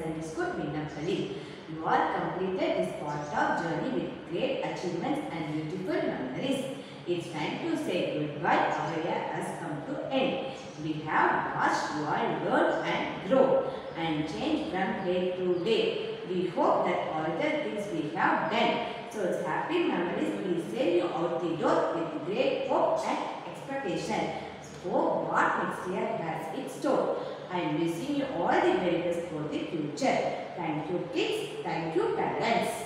_Vinnapalli. You are completed this part of journey with great achievements and beautiful memories. It's time to say goodbye. Our year has come to end. We have watched you all learn and grow and change from day to day. We hope that all the things we have done. So it's happy memories will send you out the door with great hope and expectation. Hope what next year has in store. I am wishing you all the very best for the future. Thank you kids. Thank you parents.